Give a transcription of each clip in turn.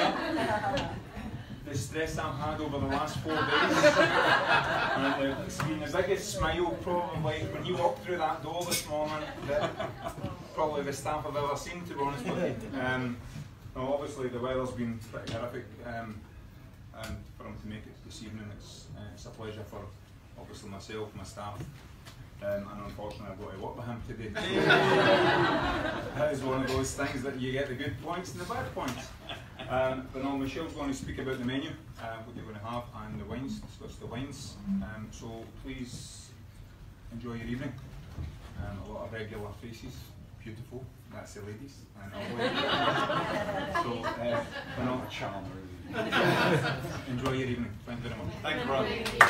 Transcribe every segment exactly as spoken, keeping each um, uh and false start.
the stress I've had over the last four days. And uh, it's been the biggest smile probably when you walked through that door this morning that probably the staff have ever seen, to be honest with you. Um, well, obviously the weather's been pretty horrific, um, and for him to make it this evening, it's, uh, it's a pleasure for obviously myself, my staff. Um, and unfortunately I've got to work with him today. That is one of those things that you get the good points and the bad points. Um, but no, Michel's going to speak about the menu, uh, what you're going to have, and the wines, discuss the wines. Um, so please enjoy your evening. Um, a lot of regular faces, beautiful, that's the ladies. And so, uh, but no, charm really. Enjoy your evening, thank you very much. Thank you, Rob.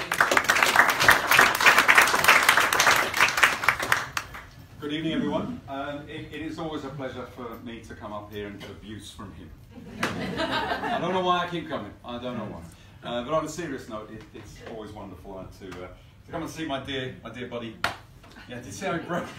Good evening, everyone. Um, it, it is always a pleasure for me to come up here and get abuse from him. I don't know why I keep coming. I don't know why. Uh, but on a serious note, it, it's always wonderful uh, to uh, to come and see my dear my dear buddy. Yeah, did you see how he broke?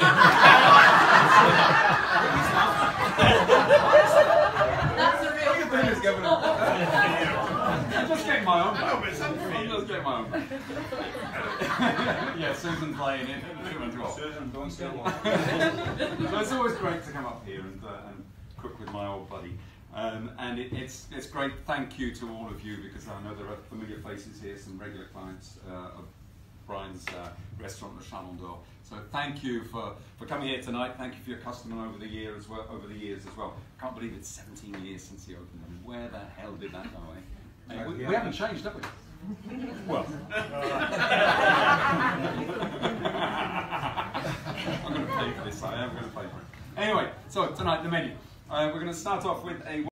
That's a real thing is going on. I'm just getting my own back. I'm just getting my own back. Yeah, Susan playing it. Susan, don't say So it's always great to come up here and, uh, and cook with my old buddy. Um, and it, it's, it's great, thank you to all of you, because I know there are familiar faces here, some regular clients uh, of Brian's uh, restaurant, Le Chalon d'Or. So thank you for, for coming here tonight. Thank you for your custom over the year as well. Over the years as well. I can't believe it's seventeen years since he opened them. Where the hell did that go? Eh? Hey, we, we haven't changed, have we? Well, I'm going to pay for this. I am going to pay for it. Anyway, so tonight the menu. Uh, we're going to start off with a